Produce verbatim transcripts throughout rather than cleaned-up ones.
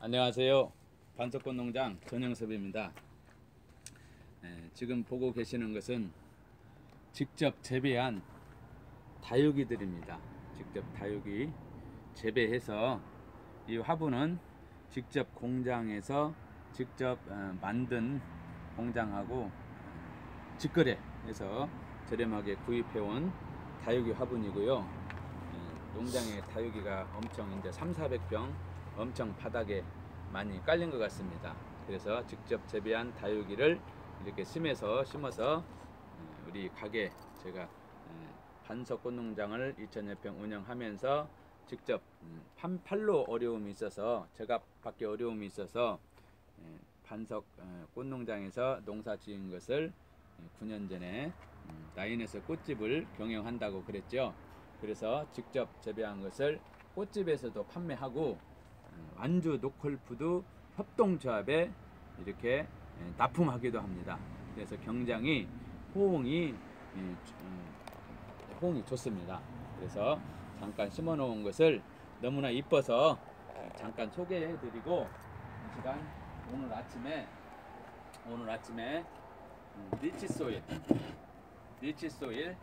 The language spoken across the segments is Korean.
안녕하세요. 반석꽃농장 전영섭입니다. 네, 지금 보고 계시는 것은 직접 재배한 다육이들입니다. 직접 다육이 재배해서 이 화분은 직접 공장에서 직접 어, 만든 공장하고 직거래해서 저렴하게 구입해온 다육이 화분이고요. 네, 농장에 다육이가 엄청 이제 삼사백 평 엄청 바닥에 많이 깔린 것 같습니다. 그래서 직접 재배한 다육이를 이렇게 심어서 심어서 우리 가게 제가 반석꽃농장을 이천여 평 운영하면서 직접 판팔로 어려움이 있어서 제가 받기 어려움이 있어서 반석꽃농장에서 농사 지은 것을 구 년 전에 라인에서 꽃집을 경영한다고 그랬죠. 그래서 직접 재배한 것을 꽃집에서도 판매하고 완주 노컬푸드 협동조합에 이렇게 납품하기도 합니다. 그래서 굉장히 호응이 호응이 좋습니다. 그래서 잠깐 심어 놓은 것을 너무나 이뻐서 잠깐 소개해 드리고 이 시간 오늘 아침에 오늘 아침에 리치소일 리치소일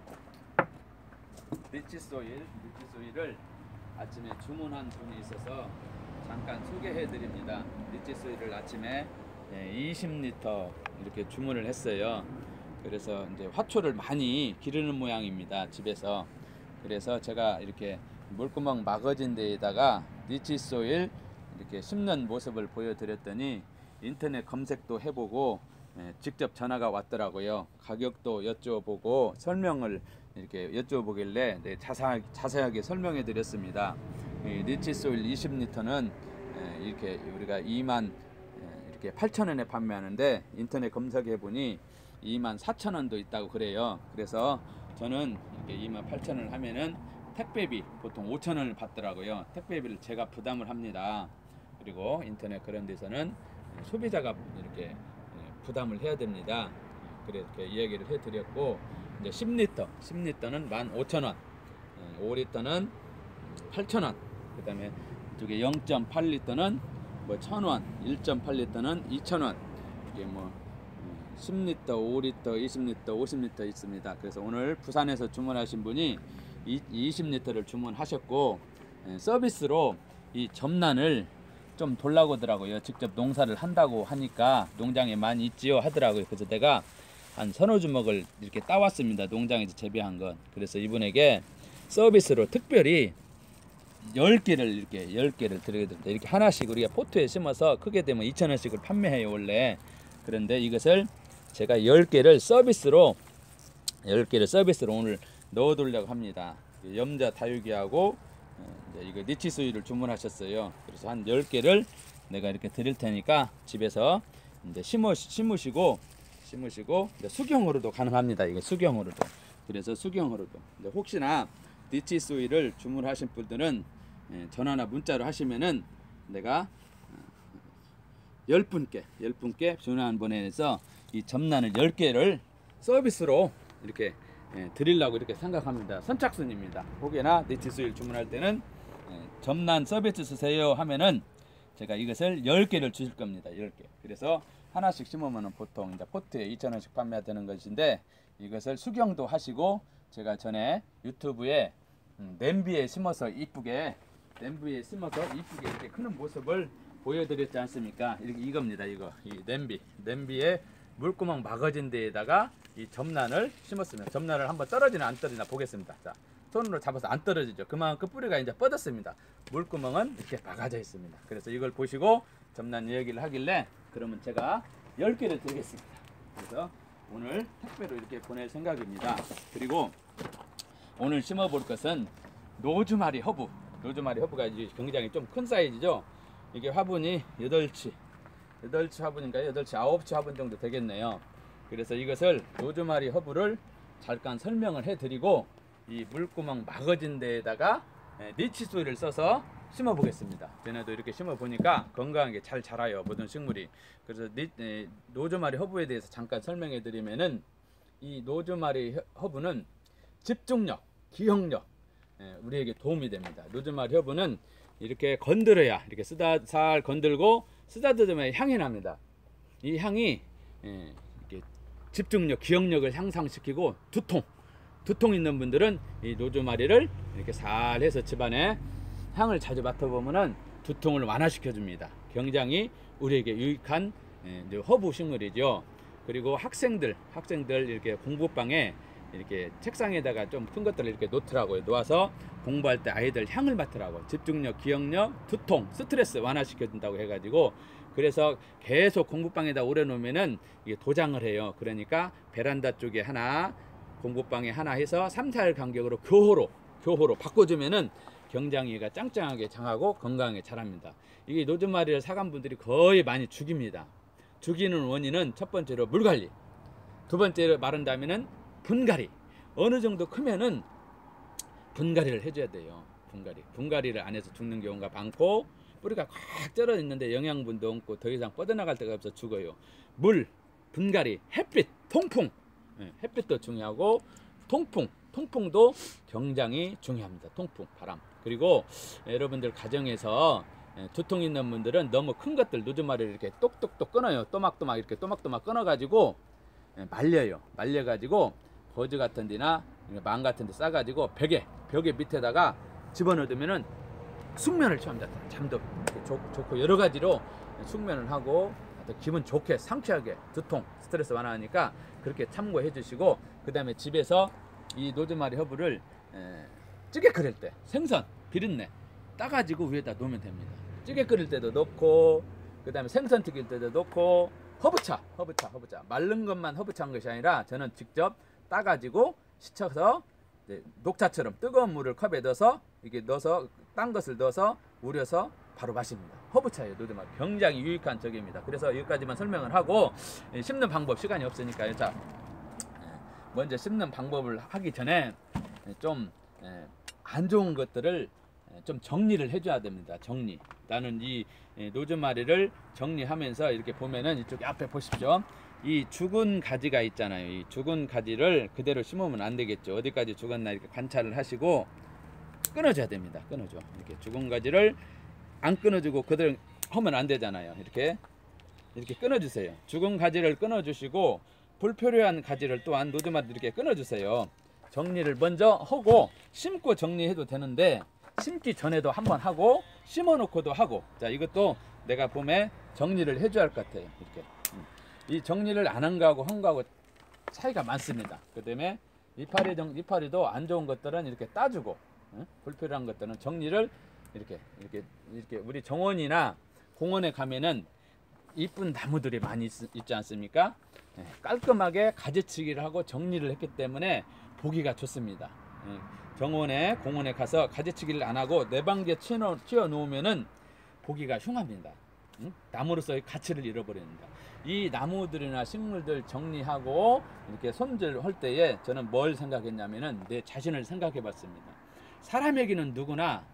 리치소일 리치소일을 아침에 주문한 분이 있어서 잠깐 소개해 드립니다. 리치소일을 아침에 이십 리터 이렇게 주문을 했어요. 그래서 이제 화초를 많이 기르는 모양입니다, 집에서. 그래서 제가 이렇게 물구멍 막아진 데에다가 리치소일 이렇게 심는 모습을 보여드렸더니 인터넷 검색도 해보고 직접 전화가 왔더라고요. 가격도 여쭤보고 설명을 이렇게 여쭤보길래 네, 자세하게, 자세하게 설명해 드렸습니다. 리치소일 이십 리터는 이렇게 우리가 이만 이렇게 팔천 원에 판매하는데 인터넷 검색해 보니 이만 사천 원도 있다고 그래요. 그래서 저는 이렇게 이만 팔천 원을 하면은 택배비 보통 오천 원을 받더라고요. 택배비를 제가 부담을 합니다. 그리고 인터넷 그런 데서는 소비자가 이렇게 부담을 해야 됩니다. 그렇게 이야기를 해 드렸고, 이제 십 리터 십 리터는 만 오천 원, 오 리터는 팔천 원, 그 다음에 이쪽에 영 점 팔 리터는 뭐 천 원, 일 점 팔 리터는 이천 원, 이게 뭐 십 리터, 오 리터, 이십 리터, 오십 리터 있습니다. 그래서 오늘 부산에서 주문하신 분이 이십 리터를 주문하셨고, 서비스로 이 점란을 좀 돌라고 하더라고요. 직접 농사를 한다고 하니까 농장에 많이 있지요 하더라고요. 그래서 내가 한 서너 주먹을 이렇게 따왔습니다. 농장에서 재배한 건. 그래서 이분에게 서비스로 특별히 열 개를 이렇게 열 개를 드리게 됩니다. 이렇게 하나씩 우리가 포트에 심어서 크게 되면 이천 원씩을 판매해요, 원래. 그런데 이것을 제가 열 개를 서비스로 열 개를 서비스로 오늘 넣어 두려고 합니다. 염자 다육이하고 이제 이거 리치소일을 주문하셨어요. 그래서 한 열 개를 내가 이렇게 드릴 테니까 집에서 이제 심으, 심으시고 심으시고 이제 수경으로도 가능합니다. 이게 수경으로도. 그래서 수경으로도 이제 혹시나 리치소일을 주문하신 분들은 전화나 문자로 하시면은 내가 열 분께 열 분께 전화 한 번에 해서 이 점란을 열 개를 서비스로 이렇게 드리려고 이렇게 생각합니다. 선착순입니다. 혹여나 리치소일 주문할 때는 점란 서비스 쓰세요 하면은 제가 이것을 열 개를 주실 겁니다. 열 개. 그래서 하나씩 심으면 보통 이제 포트에 이천 원씩 판매되는 것인데, 이것을 수경도 하시고 제가 전에 유튜브에 냄비에 심어서 이쁘게 냄비에 심어서 이쁘게 이렇게 크는 모습을 보여드렸지 않습니까? 이렇게 이겁니다. 이거 이 냄비 냄비에 물구멍 막아진 데에다가 이 점란을 심었으면 점란을 한번 떨어지나 안 떨어지나 보겠습니다. 자, 손으로 잡아서 안 떨어지죠. 그만큼 뿌리가 이제 뻗었습니다. 물구멍은 이렇게 막아져 있습니다. 그래서 이걸 보시고 점란 이야기를 하길래 그러면 제가 열 개를 드리겠습니다. 그래서 오늘 택배로 이렇게 보낼 생각입니다. 그리고 오늘 심어 볼 것은 노즈마리 허브. 노즈마리 허브가 이제 굉장히 좀 큰 사이즈죠. 이게 화분이 여덟 치 여덟 치 화분인가요? 여덟 치 아홉 치 화분 정도 되겠네요. 그래서 이것을 노즈마리 허브를 잠깐 설명을 해 드리고 이 물구멍 막아진 데에다가 리치소일을 써서 심어 보겠습니다. 전에도 이렇게 심어 보니까 건강하게 잘 자라요, 모든 식물이. 그래서 리, 에, 노즈마리 허브에 대해서 잠깐 설명해 드리면은, 이 노즈마리 허브는 집중력, 기억력, 에, 우리에게 도움이 됩니다. 노즈마리 허브는 이렇게 건드려야 이렇게 쓰다 살 건들고 쓰다듬으면 향이 납니다. 이 향이 예, 이렇게 집중력, 기억력을 향상시키고 두통, 두통 있는 분들은 이 로즈마리를 이렇게 살해서 집안에 향을 자주 맡아보면은 두통을 완화시켜 줍니다. 굉장히 우리에게 유익한 예, 허브 식물이죠. 그리고 학생들, 학생들 이렇게 공부방에 이렇게 책상에다가 좀 큰 것들을 이렇게 놓더라고요. 놓아서 공부할 때 아이들 향을 맡으라고. 집중력, 기억력, 두통, 스트레스 완화시켜 준다고 해가지고, 그래서 계속 공부방에다 오래 놓으면은 이게 도장을 해요. 그러니까 베란다 쪽에 하나, 공부방에 하나 해서 삼, 사일 간격으로 교호로 교호로 바꿔주면은 굉장히 얘가 짱짱하게 장하고 건강하게 자랍니다. 이게 로즈마리를 사간 분들이 거의 많이 죽입니다. 죽이는 원인은 첫 번째로 물관리, 두 번째로 마른 다음에는 분갈이. 어느 정도 크면은 분갈이를 해줘야 돼요. 분갈이. 분갈이를 안 해서 죽는 경우가 많고, 뿌리가 꽉 쩔어 있는데 영양분도 없고 더 이상 뻗어나갈 데가 없어 죽어요. 물, 분갈이, 햇빛, 통풍. 네, 햇빛도 중요하고 통풍, 통풍도 굉장히 중요합니다. 통풍, 바람. 그리고 여러분들 가정에서 두통 있는 분들은 너무 큰 것들, 로즈마리를 이렇게 똑똑똑 끊어요. 또막또막 이렇게 또막또막 끊어가지고 말려요. 말려가지고 버즈 같은 데나 망 같은 데 싸가지고 벽에, 벽에 밑에다가 집어넣으면은 숙면을 취합니다. 잠도 좋, 좋고 여러 가지로 숙면을 하고 기분 좋게 상쾌하게 두통, 스트레스 완화하니까 그렇게 참고해 주시고, 그 다음에 집에서 이 로즈마리 허브를 에, 찌개 끓일 때 생선, 비린내 따가지고 위에다 놓으면 됩니다. 찌개 끓일 때도 넣고, 그 다음에 생선 튀길 때도 넣고, 허브차, 허브차, 허브차. 마른 것만 허브차한 것이 아니라 저는 직접 따가지고 시쳐서 녹차처럼 뜨거운 물을 컵에 넣어서 이게 넣어서 딴 것을 넣어서 우려서 바로 마십니다. 허브차예요. 로즈마리 굉장히 유익한 적입니다. 그래서 여기까지만 설명을 하고 씹는 방법, 시간이 없으니까요. 자, 먼저 씹는 방법을 하기 전에 좀 안 좋은 것들을 좀 정리를 해줘야 됩니다. 정리. 나는 이 로즈마리를 정리하면서 이렇게 보면은 이쪽 앞에 보십시오. 이 죽은 가지가 있잖아요. 이 죽은 가지를 그대로 심으면 안 되겠죠. 어디까지 죽었나 이렇게 관찰을 하시고 끊어줘야 됩니다. 끊어줘. 이렇게 죽은 가지를 안 끊어주고 그대로 하면 안 되잖아요. 이렇게 이렇게 끊어주세요. 죽은 가지를 끊어주시고 불필요한 가지를 또한 로즈마리 이렇게 끊어주세요. 정리를 먼저 하고 심고 정리해도 되는데 심기 전에도 한번 하고 심어 놓고도 하고. 자, 이것도 내가 봄에 정리를 해줘야 할 것 같아요. 이렇게 이 정리를 안 한 거하고 한 거하고 차이가 많습니다. 그 다음에 이파리 정, 이파리도 안 좋은 것들은 이렇게 따주고, 응? 불필요한 것들은 정리를 이렇게 이렇게 이렇게 우리 정원이나 공원에 가면은 이쁜 나무들이 많이 있, 있지 않습니까? 네, 깔끔하게 가지치기를 하고 정리를 했기 때문에 보기가 좋습니다. 네, 정원에 공원에 가서 가지치기를 안 하고 내방지에 튀어 놓으면은 보기가 흉합니다. 응? 나무로서의 가치를 잃어버립니다. 이 나무들이나 식물들 정리하고 이렇게 손질할 때에 저는 뭘 생각했냐면은 내 자신을 생각해 봤습니다. 사람에게는 누구나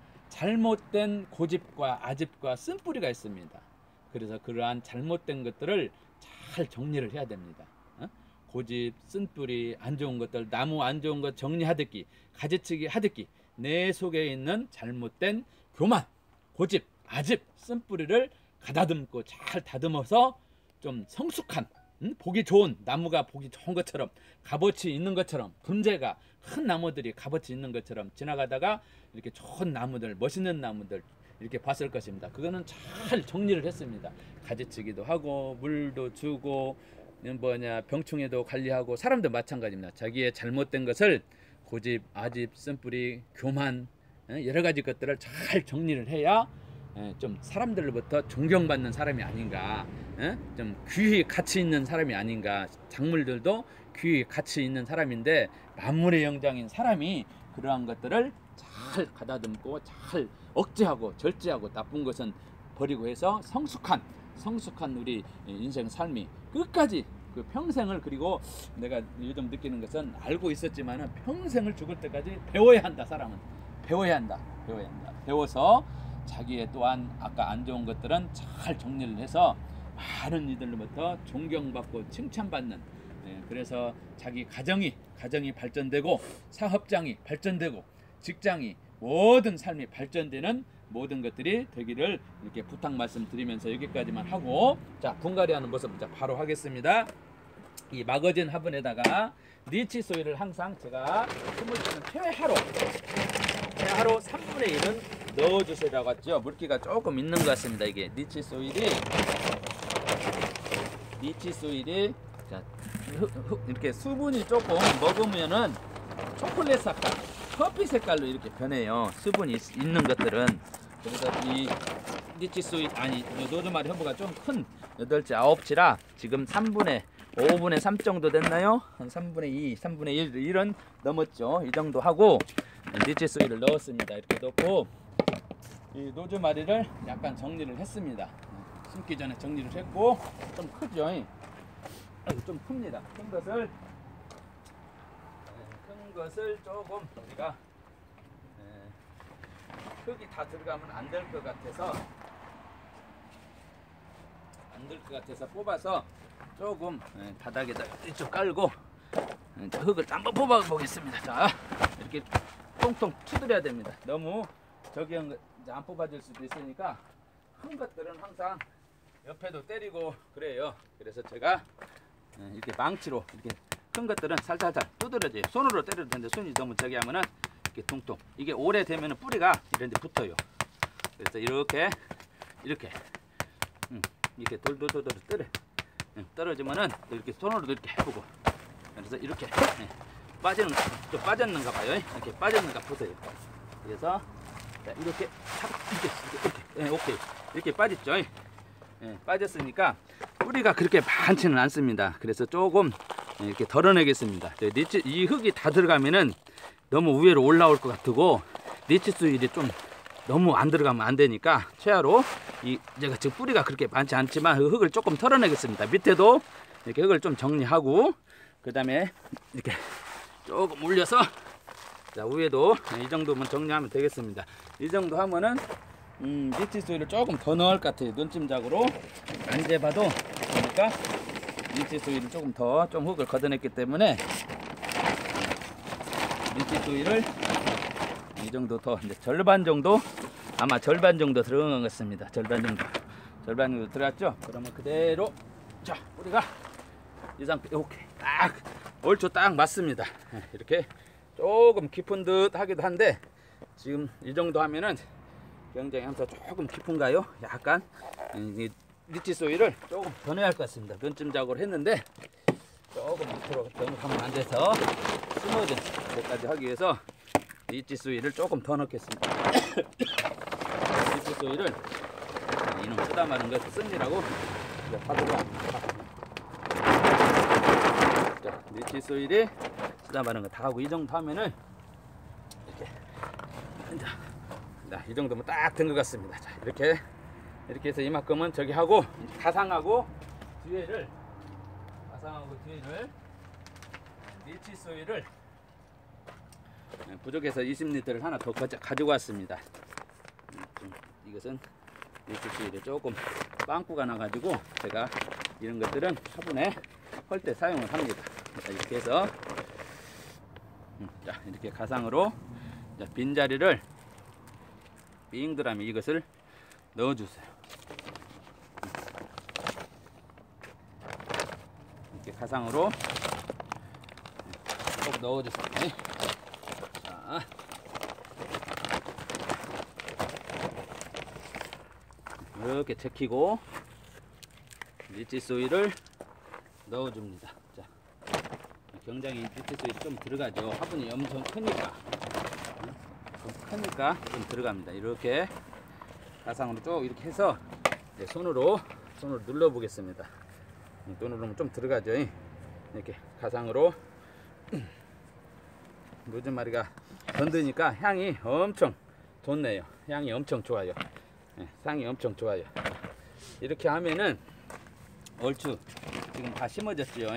잘못된 고집과 아집과 쓴뿌리가 있습니다. 그래서 그러한 잘못된 것들을 잘 정리를 해야 됩니다. 어? 고집, 쓴뿌리, 안 좋은 것들, 나무 안 좋은 것 정리하듯이, 가지치기 하듯이 내 속에 있는 잘못된 교만, 고집, 아집, 쓴뿌리를 가다듬고 잘 다듬어서 좀 성숙한, 음? 보기 좋은 나무가 보기 좋은 것처럼, 값어치 있는 것처럼, 분재가 큰 나무들이 값어치 있는 것처럼 지나가다가 이렇게 좋은 나무들, 멋있는 나무들 이렇게 봤을 것입니다. 그거는 잘 정리를 했습니다. 가지치기도 하고 물도 주고 뭐냐 병충해도 관리하고, 사람도 마찬가지입니다. 자기의 잘못된 것을 고집, 아집, 쓴뿌리, 교만 여러 가지 것들을 잘 정리를 해야 좀 사람들로부터 존경받는 사람이 아닌가, 좀 귀히 가치 있는 사람이 아닌가. 작물들도 귀히 가치 있는 사람인데 만물의 영장인 사람이 그러한 것들을 잘 가다듬고 잘 억제하고 절제하고 나쁜 것은 버리고 해서 성숙한 성숙한 우리 인생 삶이 끝까지 그 평생을, 그리고 내가 요즘 느끼는 것은 알고 있었지만은 평생을 죽을 때까지 배워야 한다. 사람은 배워야 한다. 배워야 한다. 배워서 자기의 또한 아까 안 좋은 것들은 잘 정리를 해서 많은 이들로부터 존경받고 칭찬받는, 예, 그래서 자기 가정이 가정이 발전되고 사업장이 발전되고 직장이 모든 삶이 발전되는 모든 것들이 되기를 이렇게 부탁 말씀드리면서 여기까지만 하고, 자 분갈이하는 모습 자 바로 하겠습니다. 이 막어진 화분에다가 리치 소일을 항상 제가 심을 때는 최하로 최하로 삼분의 일은 넣어주시라고 했죠. 물기가 조금 있는 것 같습니다. 이게 리치 소일이 리치 소일이 자, 이렇게 수분이 조금 먹으면은 초콜릿 색깔, 커피 색깔로 이렇게 변해요. 수분이 있, 있는 것들은. 그래서 이 리치 소일 아니 노즈마리 허브가 좀 큰 여덟 치 아홉 치라 지금 삼분의 오분의 삼 정도 됐나요? 한 삼분의 이, 삼분의 일 이런 넘었죠. 이 정도 하고 리치 소일을 넣었습니다. 이렇게 넣고 이 노즈마리를 약간 정리를 했습니다. 심기 전에 정리를 했고, 좀 크죠? 좀 큽니다. 큰 것을 큰 것을 조금 우리가 흙이 다 들어가면 안 될 것 같아서 안 될 것 같아서 뽑아서 조금 바닥에다 이쪽 깔고 흙을 한번 뽑아 보겠습니다. 자, 이렇게 통통 두드려야 됩니다. 너무 저기 안 뽑아질 수도 있으니까 큰 것들은 항상 옆에도 때리고 그래요. 그래서 제가 이렇게 망치로 이렇게 큰 것들은 살살살 두드려줘요. 손으로 때려도 되는데 손이 너무 저기 하면은 이렇게 통통, 이게 오래되면 뿌리가 이런 데 붙어요. 그래서 이렇게 이렇게 음, 이렇게 돌돌돌돌 떨어 음, 떨어지면은 이렇게 손으로 이렇게 해보고, 그래서 이렇게 네, 빠지는 좀 빠졌는가 봐요. 이렇게 빠졌는가 보세요. 그래서 자, 이렇게 이렇게 이렇게 네, 오케이 이렇게 빠졌죠. 네, 빠졌으니까 뿌리가 그렇게 많지는 않습니다. 그래서 조금 이렇게 덜어내겠습니다. 리치, 이 흙이 다 들어가면은 너무 위로 올라올 것 같고 리치 소일이 좀 너무 안 들어가면 안 되니까 최하로 이 제가 지금 뿌리가 그렇게 많지 않지만 그 흙을 조금 털어내겠습니다. 밑에도 이렇게 흙을 좀 정리하고 그 다음에 이렇게 조금 올려서 자 위에도 이 정도면 정리하면 되겠습니다. 이 정도 하면은 음, 리치 소일을 조금 더 넣을 것 같아요. 눈찜작으로 안 재봐도 그러니까 리치 소일을 조금 더 좀 흙을 걷어냈기 때문에 리치 소일을 이 정도 더 이제 절반 정도 아마 절반 정도 들어간 것 같습니다. 절반 정도 절반 정도 들어갔죠. 그러면 그대로 자 우리가 이 상태 오케이 딱 얼추 딱 맞습니다. 이렇게 조금 깊은 듯 하기도 한데 지금 이 정도 하면은 굉장히 함수 조금 깊은가요? 약간 이 리치 소일을 조금 더 넣어야 할 것 같습니다. 눈찜작으로 했는데 조금 밑으로 너무 가면 안 돼서 스무드 때까지 하기 위해서 리치 소일을 조금 더 넣겠습니다. 리치 소일을 이놈 쓰다 마는 거 쓰느라고 파도가 자 리치 소일이 쓰다 마는 거 다 하고 이 정도 하면은 이렇게 자, 이 정도면 딱 된 것 같습니다. 자, 이렇게 이렇게 해서 이만큼은 저기 하고 가상하고 뒤에를 가상하고 뒤에를 리치 소일을 부족해서 이십 리터를 하나 더 가지고 왔습니다. 이것은 리치 소일이 조금 빵꾸가 나가지고 제가 이런 것들은 화분에 할 때 사용을 합니다. 자, 이렇게 해서 자, 이렇게 가상으로 자, 빈자리를 빙그라미 이것을 넣어주세요. 이렇게 가상으로 꼭 넣어주세요. 자, 이렇게 제끼고 리치 소일을 넣어줍니다. 자, 굉장히 리치 소일이 좀 들어가죠. 화분이 엄청 크니까. 좀 크니까 좀 들어갑니다. 이렇게 가상으로 쭉 이렇게 해서 손으로 손으로 눌러 보겠습니다. 또 누르면 좀 들어가죠. 이렇게 가상으로 노즈마리가 건드니까 향이 엄청 좋네요. 향이 엄청 좋아요. 향이 엄청 좋아요. 이렇게 하면은 얼추 지금 다 심어졌죠.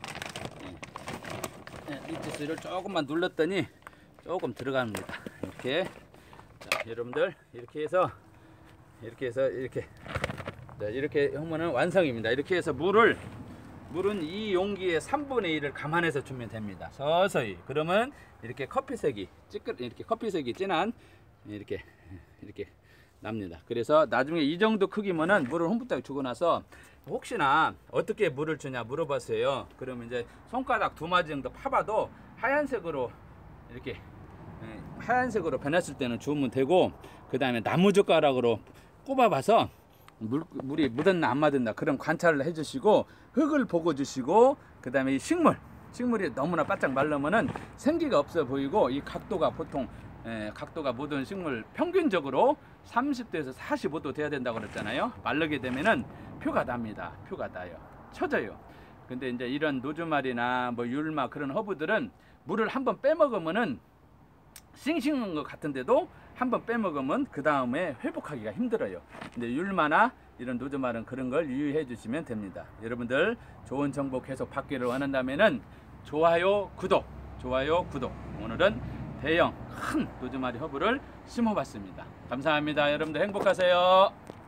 리치 소일을 조금만 눌렀더니 조금 들어갑니다. 이렇게 자, 여러분들 이렇게 해서 이렇게 해서 이렇게 자, 이렇게 하면은 완성입니다. 이렇게 해서 물을 물은 이 용기의 삼분의 일을 감안해서 주면 됩니다. 서서히. 그러면 이렇게 커피색이 찌끄 이렇게 커피색이 진한 이렇게 이렇게 납니다. 그래서 나중에 이 정도 크기면은 물을 홈부터 주고 나서 혹시나 어떻게 물을 주냐 물어봤어요. 그러면 이제 손가락 두 마디 정도 파봐도 하얀색으로 이렇게 예, 하얀색으로 변했을 때는 주우면 되고, 그 다음에 나무젓가락으로 꼽아봐서 물, 물이 묻었나 안 묻었나 그런 관찰을 해주시고, 흙을 보고 주시고, 그 다음에 이 식물 식물이 너무나 바짝 말르면은 생기가 없어 보이고, 이 각도가 보통 에, 각도가 모든 식물 평균적으로 삼십 도에서 사십오 도 돼야 된다고 그랬잖아요. 마르게 되면은 표가 납니다. 표가 나요. 쳐져요. 근데 이제 이런 노즈말이나 뭐 율마 그런 허브들은 물을 한번 빼먹으면은 싱싱한 것 같은데도 한번 빼먹으면 그 다음에 회복하기가 힘들어요. 근데 율마나 이런 노즈말은 그런 걸 유의해 주시면 됩니다. 여러분들 좋은 정보 계속 받기를 원한다면은 좋아요, 구독, 좋아요, 구독. 오늘은 대형 큰 노즈마리 허브를 심어봤습니다. 감사합니다. 여러분들 행복하세요.